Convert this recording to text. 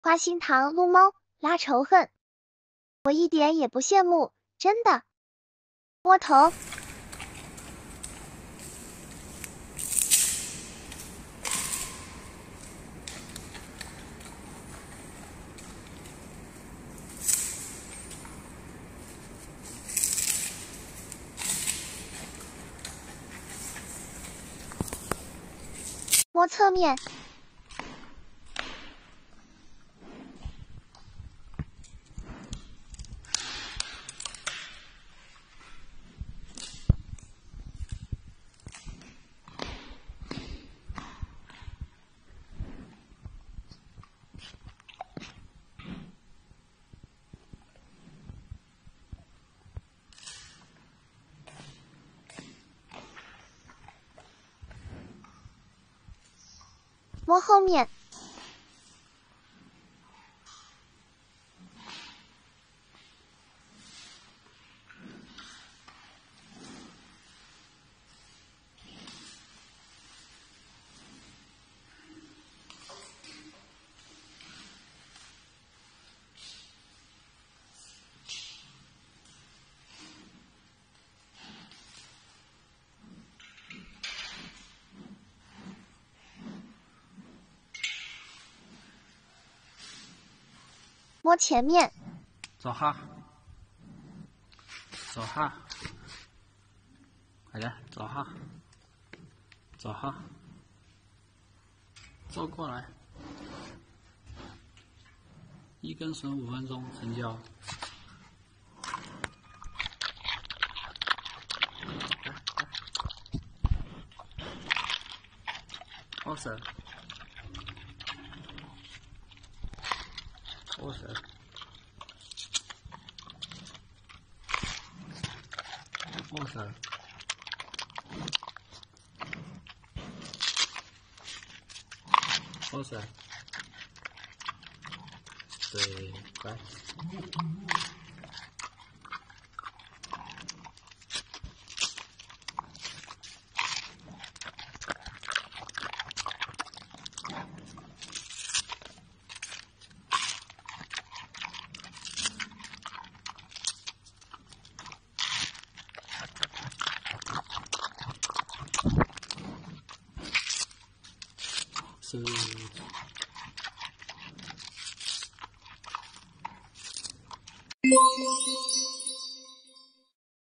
花心糖撸猫拉仇恨，我一点也不羡慕，真的。摸头。摸侧面。摸后面。摸前面。 走哈，走哈，快点，走哈，走哈，走过来。一根绳5分钟，成交。后绳，后绳，后绳，后绳，对，乖。是。